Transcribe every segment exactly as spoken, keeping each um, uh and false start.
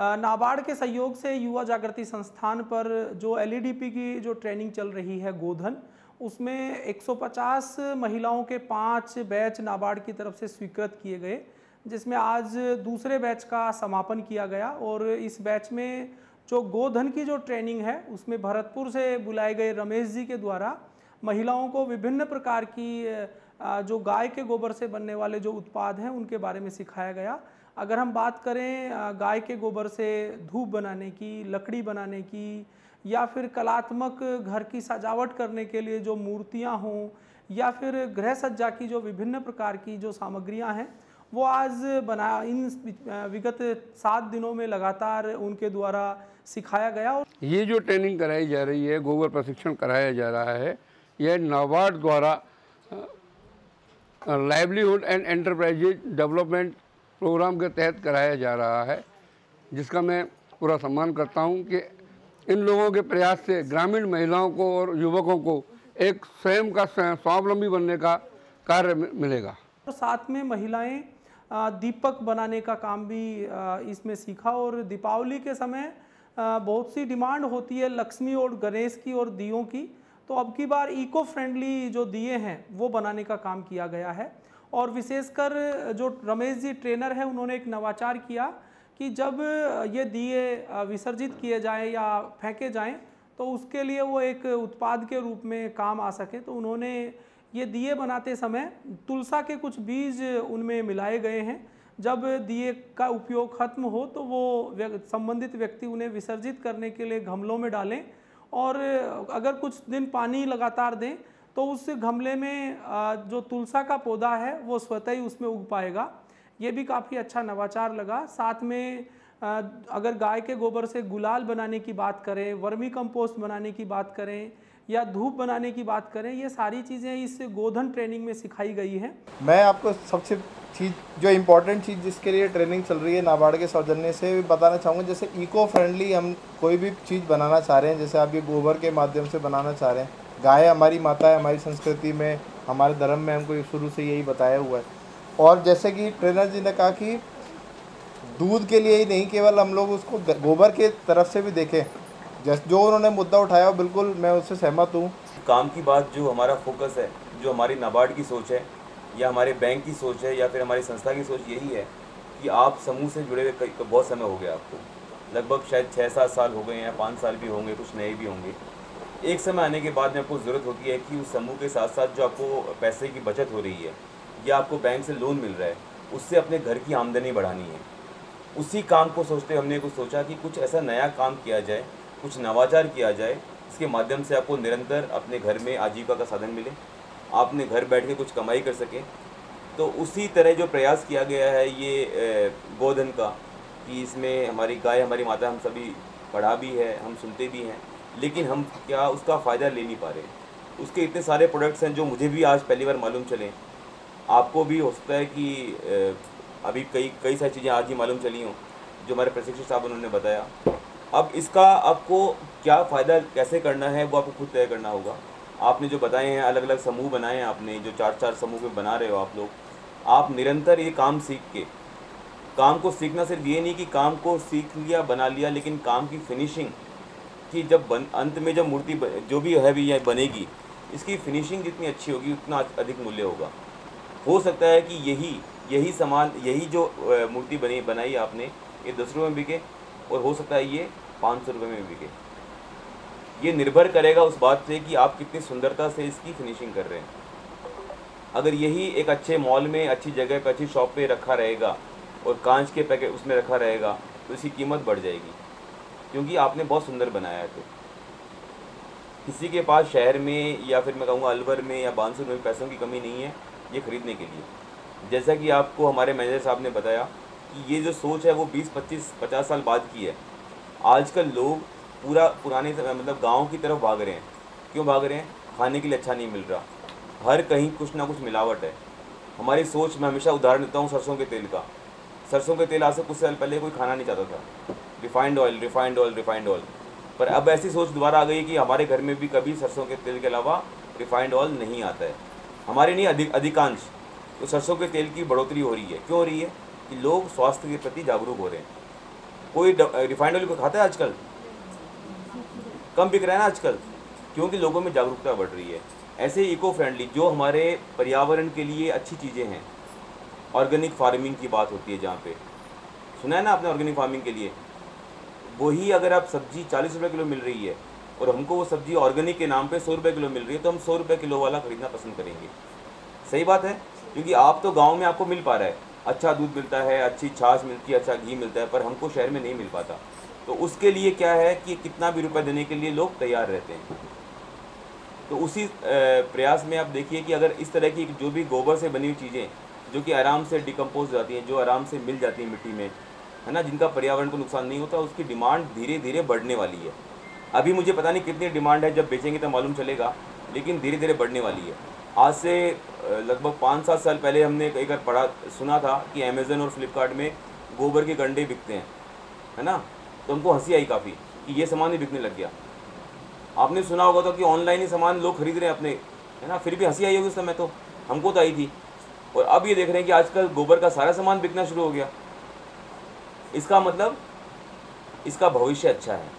नाबार्ड के सहयोग से युवा जागृति संस्थान पर जो एल ई डी पी की जो ट्रेनिंग चल रही है गोधन, उसमें एक सौ पचास महिलाओं के पाँच बैच नाबार्ड की तरफ से स्वीकृत किए गए, जिसमें आज दूसरे बैच का समापन किया गया। और इस बैच में जो गोधन की जो ट्रेनिंग है उसमें भरतपुर से बुलाए गए रमेश जी के द्वारा महिलाओं को विभिन्न प्रकार की जो गाय के गोबर से बनने वाले जो उत्पाद हैं उनके बारे में सिखाया गया। अगर हम बात करें गाय के गोबर से धूप बनाने की, लकड़ी बनाने की, या फिर कलात्मक घर की सजावट करने के लिए जो मूर्तियां हों, या फिर गृह सज्जा की जो विभिन्न प्रकार की जो सामग्रियां हैं, वो आज बना इन विगत सात दिनों में लगातार उनके द्वारा सिखाया गया। ये जो ट्रेनिंग कराई जा रही है, गोबर प्रशिक्षण कराया जा रहा है, यह नाबार्ड द्वारा livelihood and enterprises development programme के तहत कराया जा रहा है, जिसका मैं पूरा सम्मान करता हूं कि इन लोगों के प्रयास से ग्रामीण महिलाओं को और युवकों को एक स्वयं का स्वावलंबी बनने का कार्य मिलेगा। और साथ में महिलाएं दीपक बनाने का काम भी इसमें सीखा। और दीपावली के समय बहुत सी डिमांड होती है लक्ष्मी और गणेश की और दियों की, तो अब की बार इको फ्रेंडली जो दिए हैं वो बनाने का काम किया गया है। और विशेषकर जो रमेश जी ट्रेनर है, उन्होंने एक नवाचार किया कि जब ये दिए विसर्जित किए जाएं या फेंके जाएं तो उसके लिए वो एक उत्पाद के रूप में काम आ सके। तो उन्होंने ये दिए बनाते समय तुलसा के कुछ बीज उनमें मिलाए गए हैं। जब दिए का उपयोग खत्म हो तो वो संबंधित व्यक्ति उन्हें विसर्जित करने के लिए गमलों में डालें, और अगर कुछ दिन पानी लगातार दें तो उस गमले में जो तुलसा का पौधा है वो स्वतः ही उसमें उग पाएगा। ये भी काफ़ी अच्छा नवाचार लगा। साथ में अगर गाय के गोबर से गुलाल बनाने की बात करें, वर्मी कंपोस्ट बनाने की बात करें, या धूप बनाने की बात करें, ये सारी चीज़ें इस गोधन ट्रेनिंग में सिखाई गई हैं। मैं आपको सबसे चीज़ जो इम्पोर्टेंट चीज़ जिसके लिए ट्रेनिंग चल रही है नाबार्ड के सौजन्य से बताना चाहूँगा। जैसे इको फ्रेंडली हम कोई भी चीज़ बनाना चाह रहे हैं, जैसे आप ये गोबर के माध्यम से बनाना चाह रहे हैं। गाय हमारी माता है, हमारी संस्कृति में, हमारे धर्म में हमको शुरू से यही बताया हुआ है। और जैसे कि ट्रेनर जी ने कहा कि दूध के लिए ही नहीं, केवल हम लोग उसको गोबर के तरफ से भी देखें, जैसे जो उन्होंने मुद्दा उठाया बिल्कुल मैं उससे सहमत हूँ। काम की बात जो हमारा फोकस है, जो हमारी नाबार्ड की सोच है या हमारे बैंक की सोच है या फिर हमारी संस्था की सोच यही है कि आप समूह से जुड़े हुए बहुत समय हो गया, आपको लगभग शायद छः सात साल हो गए हैं, पाँच साल भी होंगे, कुछ नए भी होंगे। एक समय आने के बाद में आपको ज़रूरत होती है कि उस समूह के साथ साथ जो आपको पैसे की बचत हो रही है या आपको बैंक से लोन मिल रहा है, उससे अपने घर की आमदनी बढ़ानी है। उसी काम को सोचते हमने कुछ सोचा कि कुछ ऐसा नया काम किया जाए, कुछ नवाचार किया जाए, इसके माध्यम से आपको निरंतर अपने घर में आजीविका का साधन मिले, आपने घर बैठ के कुछ कमाई कर सकें। तो उसी तरह जो प्रयास किया गया है ये गोधन का, कि इसमें हमारी गाय हमारी माता, हम सभी पढ़ा भी है, हम सुनते भी हैं, लेकिन हम क्या उसका फ़ायदा ले नहीं पा रहे। उसके इतने सारे प्रोडक्ट्स हैं जो मुझे भी आज पहली बार मालूम चले, आपको भी हो सकता है कि अभी कई कई सारी चीज़ें आज ही मालूम चली हों जो हमारे प्रशिक्षक साहब उन्होंने बताया। अब इसका आपको क्या फ़ायदा कैसे करना है वो आपको खुद तय करना होगा। आपने जो बताए हैं, अलग अलग समूह बनाए हैं आपने, जो चार चार समूह में बना रहे हो आप लोग, आप निरंतर ये काम सीख के, काम को सीखना सिर्फ ये नहीं कि काम को सीख लिया बना लिया, लेकिन काम की फिनिशिंग कि जब बन अंत में जब मूर्ति जो भी है भी यह बनेगी, इसकी फिनिशिंग जितनी अच्छी होगी उतना अधिक मूल्य होगा। हो सकता है कि यही यही सामान, यही जो मूर्ति बनी बनाई आपने, ये दस रुपये में बिके, और हो सकता है ये पाँच सौ रुपये में बिके। ये निर्भर करेगा उस बात से कि आप कितनी सुंदरता से इसकी फिनिशिंग कर रहे हैं। अगर यही एक अच्छे मॉल में, अच्छी जगह पर, अच्छी शॉप पे रखा रहेगा और कांच के पैकेट उसमें रखा रहेगा तो इसकी कीमत बढ़ जाएगी, क्योंकि आपने बहुत सुंदर बनाया है। तो किसी के पास शहर में या फिर मैं कहूँगा अलवर में या बानसूर में पैसों की कमी नहीं है ये ख़रीदने के लिए। जैसा कि आपको हमारे मैनेजर साहब ने बताया कि ये जो सोच है वो बीस पच्चीस पचास साल बाद की है। आजकल लोग पूरा पुराने मतलब गाँव की तरफ भाग रहे हैं। क्यों भाग रहे हैं? खाने के लिए अच्छा नहीं मिल रहा, हर कहीं कुछ ना कुछ मिलावट है। हमारी सोच, मैं हमेशा उदाहरण देता हूँ सरसों के तेल का। सरसों के तेल आज से कुछ साल पहले कोई खाना नहीं चाहता था, refined oil refined oil refined oil पर अब ऐसी सोच दोबारा आ गई कि हमारे घर में भी कभी सरसों के तेल के अलावा रिफाइंड ऑयल नहीं आता है। हमारे नहीं अधिक अधिकांश तो सरसों के तेल की बढ़ोतरी हो रही है। क्यों हो रही है? कि लोग स्वास्थ्य के प्रति जागरूक हो रहे हैं। कोई रिफाइंड ऑयल को खाता है आजकल? कम बिक रहा है ना आजकल, क्योंकि लोगों में जागरूकता बढ़ रही है। ऐसे इको फ्रेंडली जो हमारे पर्यावरण के लिए अच्छी चीज़ें हैं, ऑर्गेनिक फार्मिंग की बात होती है जहाँ पे, सुना है ना आपने ऑर्गेनिक फार्मिंग के लिए, वही अगर आप सब्जी चालीस रुपये किलो मिल रही है और हमको वो सब्जी ऑर्गेनिक के नाम पे सौ रुपये किलो मिल रही है, तो हम सौ रुपये किलो वाला खरीदना पसंद करेंगे। सही बात है, क्योंकि आप तो गांव में आपको मिल पा रहा है, अच्छा दूध मिलता है, अच्छी छाछ मिलती है, अच्छा घी मिलता है, पर हमको शहर में नहीं मिल पाता। तो उसके लिए क्या है कि कितना भी रुपये देने के लिए लोग तैयार रहते हैं। तो उसी प्रयास में आप देखिए कि अगर इस तरह की जो भी गोबर से बनी हुई चीज़ें जो कि आराम से डिकम्पोज हो जाती हैं, जो आराम से मिल जाती हैं मिट्टी में, है ना, जिनका पर्यावरण को नुकसान नहीं होता, उसकी डिमांड धीरे धीरे बढ़ने वाली है। अभी मुझे पता नहीं कितनी डिमांड है, जब बेचेंगे तो मालूम चलेगा, लेकिन धीरे धीरे बढ़ने वाली है। आज से लगभग पाँच सात साल पहले हमने एक बार पढ़ा सुना था कि अमेज़न और फ्लिपकार्ट में गोबर के गंडे बिकते हैं, है ना, तो हमको हंसी आई काफ़ी कि ये सामान ही बिकने लग गया। आपने सुना होगा तो कि ऑनलाइन ही सामान लोग खरीद रहे हैं अपने, है ना, फिर भी हंसी आई होगी उस समय, तो हमको तो आई थी। और अब ये देख रहे हैं कि आजकल गोबर का सारा सामान बिकना शुरू हो गया। इसका मतलब इसका भविष्य अच्छा है।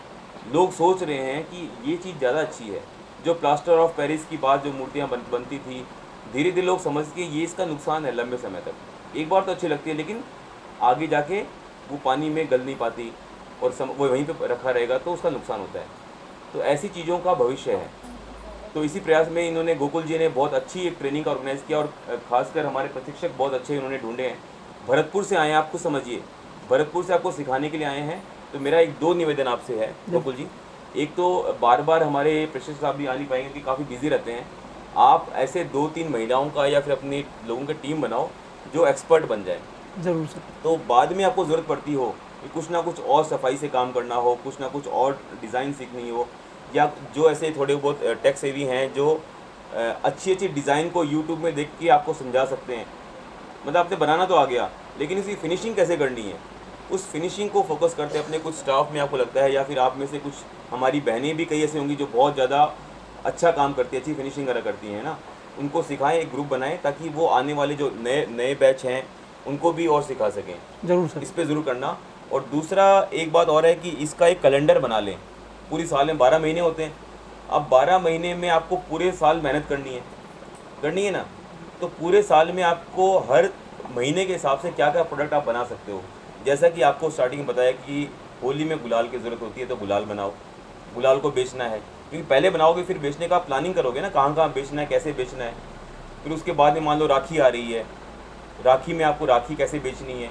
लोग सोच रहे हैं कि ये चीज़ ज़्यादा अच्छी है। जो प्लास्टर ऑफ पेरिस की बात, जो मूर्तियाँ बन, बनती थी, धीरे धीरे लोग समझ के ये इसका नुकसान है लंबे समय तक। एक बार तो अच्छी लगती है, लेकिन आगे जाके वो पानी में गल नहीं पाती और सम, वो वहीं पे रखा रहेगा तो उसका नुकसान होता है। तो ऐसी चीज़ों का भविष्य है। तो इसी प्रयास में इन्होंने, गोकुल जी ने बहुत अच्छी एक ट्रेनिंग का ऑर्गेनाइज़ किया, और खासकर हमारे प्रशिक्षक बहुत अच्छे इन्होंने ढूंढे हैं। भरतपुर से आए हैं, आप खुद समझिए, भरतपुर से आपको सिखाने के लिए आए हैं। तो मेरा एक दो निवेदन आपसे है गोकुल जी। एक तो बार बार हमारे प्रशिक्षक साहब भी आ नहीं पाएंगे कि काफ़ी बिजी रहते हैं, आप ऐसे दो तीन महिलाओं का या फिर अपने लोगों की टीम बनाओ जो एक्सपर्ट बन जाए। ज़रूर सर। तो बाद में आपको ज़रूरत पड़ती हो कि कुछ ना कुछ और सफाई से काम करना हो, कुछ ना कुछ और डिज़ाइन सीखनी हो, या जो ऐसे थोड़े बहुत टेक सेवी हैं जो अच्छी अच्छी डिज़ाइन को यूट्यूब में देख के आपको समझा सकते हैं। मतलब आपने बनाना तो आ गया, लेकिन इसकी फिनिशिंग कैसे करनी है, उस फिनिशिंग को फोकस करते अपने कुछ स्टाफ में आपको लगता है, या फिर आप में से कुछ हमारी बहनें भी कई ऐसी होंगी जो बहुत ज़्यादा अच्छा काम करती है, अच्छी फिनिशिंग करा करती हैं ना, उनको सिखाएं, एक ग्रुप बनाएं, ताकि वो आने वाले जो नए नए बैच हैं उनको भी और सिखा सकें। जरूर सर, इस पर ज़रूर करना। और दूसरा एक बात और है कि इसका एक कैलेंडर बना लें। पूरी साल में बारह महीने होते हैं, अब बारह महीने में आपको पूरे साल मेहनत करनी है करनी है ना, तो पूरे साल में आपको हर महीने के हिसाब से क्या क्या प्रोडक्ट आप बना सकते हो। जैसा कि आपको स्टार्टिंग में बताया कि होली में गुलाल की ज़रूरत होती है, तो गुलाल बनाओ, गुलाल को बेचना है, क्योंकि पहले बनाओगे फिर बेचने का प्लानिंग करोगे ना, कहाँ कहाँ बेचना है, कैसे बेचना है। फिर उसके बाद में मान लो राखी आ रही है, राखी में आपको राखी कैसे बेचनी है,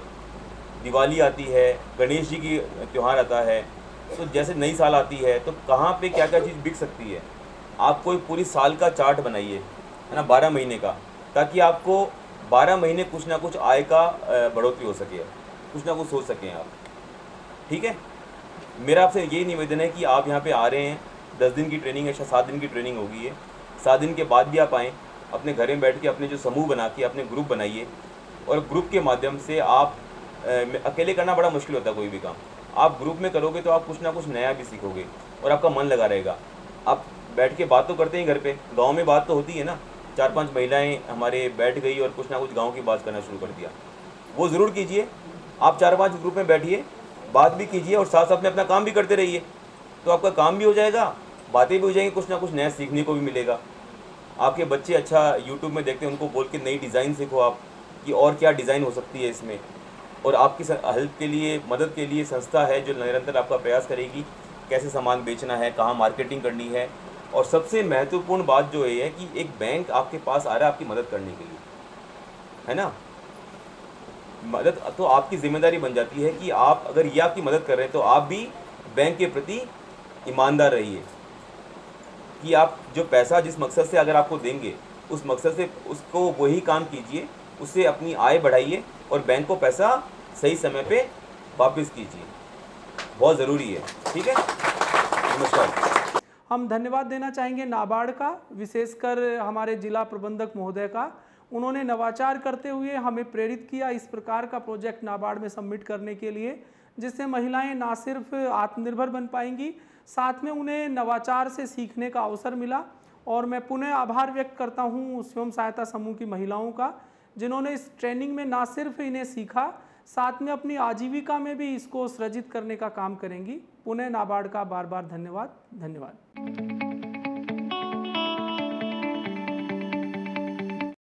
दिवाली आती है, गणेश जी की त्यौहार आता है, तो जैसे नई साल आती है, तो कहाँ पे क्या क्या चीज़ बिक सकती है। आप कोई पूरी साल का चार्ट बनाइए, है ना, बारह महीने का, ताकि आपको बारह महीने कुछ ना कुछ आय का बढ़ोतरी हो सके, कुछ ना कुछ सोच सकें आप। ठीक है, मेरा आपसे यही निवेदन है कि आप यहाँ पे आ रहे हैं, दस दिन की ट्रेनिंग है, सात दिन की ट्रेनिंग होगी ये, सात दिन के बाद भी आप आएँ, अपने घर में बैठ के अपने जो समूह बना के अपने ग्रुप बनाइए, और ग्रुप के माध्यम से आप आ, अकेले करना बड़ा मुश्किल होता है कोई भी काम, आप ग्रुप में करोगे तो आप कुछ ना कुछ नया भी सीखोगे और आपका मन लगा रहेगा। आप बैठ के बात तो करते हैं घर पे, गांव में बात तो होती है ना, चार पांच महिलाएं हमारे बैठ गई और कुछ ना कुछ गांव की बात करना शुरू कर दिया, वो ज़रूर कीजिए। आप चार पांच ग्रुप में बैठिए, बात भी कीजिए और साथ साथ में अपना काम भी करते रहिए, तो आपका काम भी हो जाएगा, बातें भी हो जाएंगी, कुछ ना कुछ नया सीखने को भी मिलेगा। आपके बच्चे अच्छा यूट्यूब में देखते हैं, उनको बोल के नई डिज़ाइन सीखो आप कि और क्या डिज़ाइन हो सकती है इसमें। और आपकी हेल्प के लिए, मदद के लिए संस्था है जो निरंतर आपका प्रयास करेगी कैसे सामान बेचना है, कहाँ मार्केटिंग करनी है। और सबसे महत्वपूर्ण बात जो है कि एक बैंक आपके पास आ रहा है आपकी मदद करने के लिए, है ना। मदद तो आपकी जिम्मेदारी बन जाती है कि आप अगर ये आपकी मदद कर रहे हैं तो आप भी बैंक के प्रति ईमानदार रहिए, कि आप जो पैसा जिस मकसद से अगर आपको देंगे उस मकसद से उसको वही काम कीजिए, उससे अपनी आय बढ़ाइए और बैंक को पैसा सही समय पे वापस कीजिए, बहुत ज़रूरी है। ठीक है, नमस्कार। हम धन्यवाद देना चाहेंगे नाबार्ड का, विशेषकर हमारे जिला प्रबंधक महोदय का। उन्होंने नवाचार करते हुए हमें प्रेरित किया इस प्रकार का प्रोजेक्ट नाबार्ड में सबमिट करने के लिए, जिससे महिलाएं ना सिर्फ आत्मनिर्भर बन पाएंगी, साथ में उन्हें नवाचार से सीखने का अवसर मिला। और मैं पुनः आभार व्यक्त करता हूं स्वयं सहायता समूह की महिलाओं का, जिन्होंने इस ट्रेनिंग में ना सिर्फ इन्हें सीखा, साथ में अपनी आजीविका में भी इसको सृजित करने का काम करेंगी। पुनः नाबार्ड का बार बार धन्यवाद। धन्यवाद।